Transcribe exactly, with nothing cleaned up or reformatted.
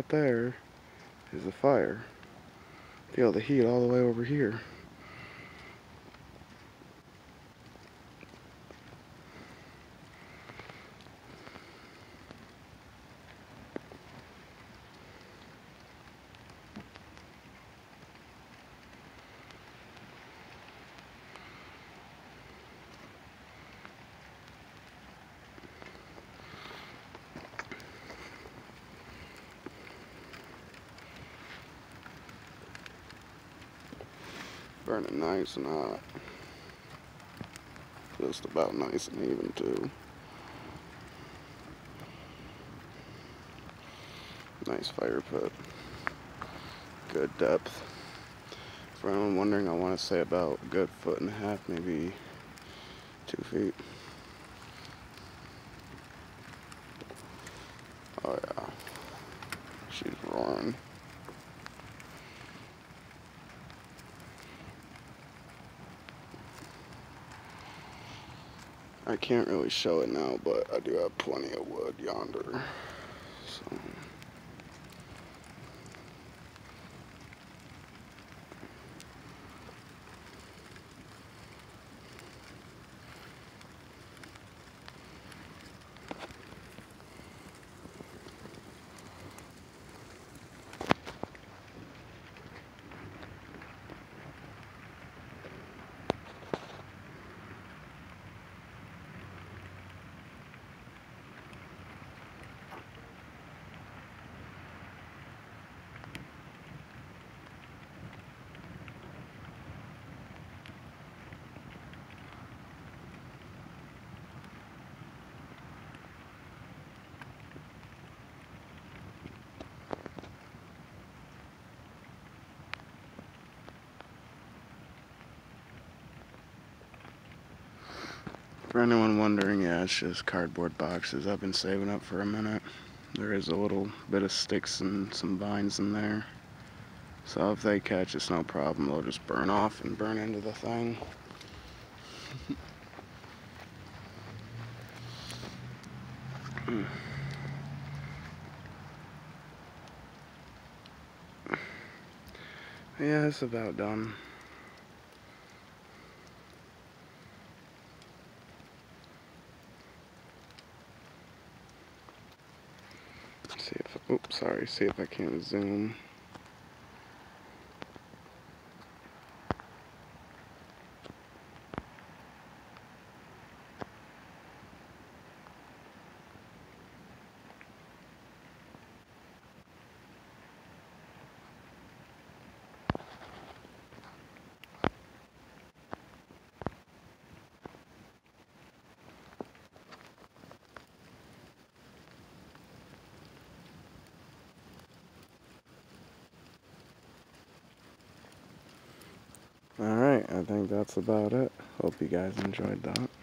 right there is the fire. Feel the heat all the way over here. Burning nice and hot. Just about nice and even too. Nice fire pit. Good depth. For anyone wondering, I want to say about a good foot and a half, maybe two feet. Oh yeah. She's roaring. I can't really show it now, but I do have plenty of wood yonder. So. For anyone wondering, yeah, it's just cardboard boxes I've been saving up for a minute. There is a little bit of sticks and some vines in there. So if they catch, it's no problem. They'll just burn off and burn into the thing. Yeah, it's about done. See if, oops, sorry, see if I can zoom. Alright, I think that's about it. Hope you guys enjoyed that.